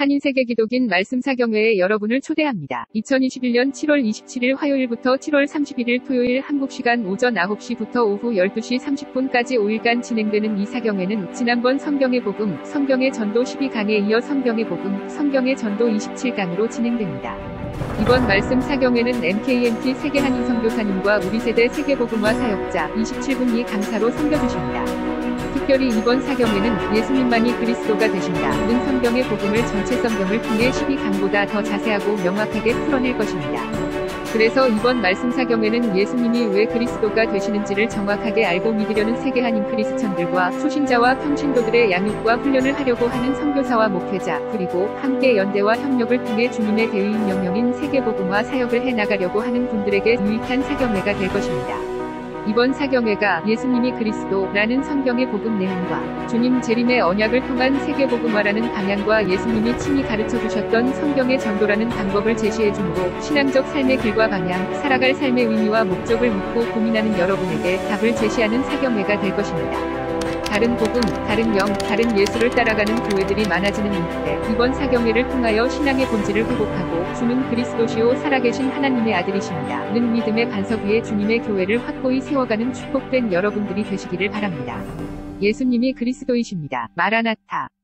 한인세계기독인 말씀사경회에 여러분을 초대합니다. 2021년 7월 27일 화요일부터 7월 31일 토요일 한국시간 오전 9시부터 오후 12시 30분까지 5일간 진행되는 이 사경회는 지난번 성경의 복음, 성경의 전도 12강에 이어 성경의 복음, 성경의 전도 27강으로 진행됩니다. 이번 말씀 사경회는 MKMT 세계한인 선교사님과 우리 세대 세계복음화 사역자 27분이 강사로 섬겨주십니다. 특별히 이번 사경회는 예수님만이 그리스도가 되신다는 성경의 복음을 전체 성경을 통해 12강보다 더 자세하고 명확하게 풀어낼 것입니다. 그래서 이번 말씀 사경회는 예수님이 왜 그리스도가 되시는지를 정확하게 알고 믿으려는 세계한인 크리스천들과 초신자와 평신도들의 양육과 훈련을 하려고 하는 선교사와 목회자, 그리고 함께 연대와 협력을 통해 주님의 대의인 명령인 세계복음화 사역을 해나가려고 하는 분들에게 유익한 사경회가 될 것입니다. 이번 사경회가 예수님이 그리스도라는 성경의 복음 내용과 주님 재림의 언약을 통한 세계복음화라는 방향과 예수님이 친히 가르쳐주셨던 성경의 전도라는 방법을 제시해주므로 신앙적 삶의 길과 방향, 살아갈 삶의 의미와 목적을 묻고 고민하는 여러분에게 답을 제시하는 사경회가 될 것입니다. 다른 복음, 다른 영, 다른 예수를 따라가는 교회들이 많아지는 이때 이번 사경회를 통하여 신앙의 본질을 회복하고 주는 그리스도시요 살아계신 하나님의 아들이십니다. 는 믿음의 반석 위에 주님의 교회를 확고히 세워가는 축복된 여러분들이 되시기를 바랍니다. 예수님이 그리스도이십니다. 마라나타.